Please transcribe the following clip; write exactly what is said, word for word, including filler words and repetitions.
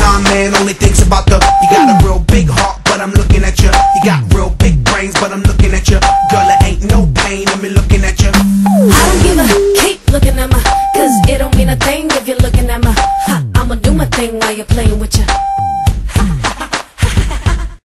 Nah, man, only thinks about the. You got a real big heart, but I'm looking at you. You got real big brains, but I'm looking at you. Girl, it ain't no pain in me looking at you. I don't give a keep looking at my, cause it don't mean a thing if you're looking at my. Ha, I'ma do my thing while you're playing with ya.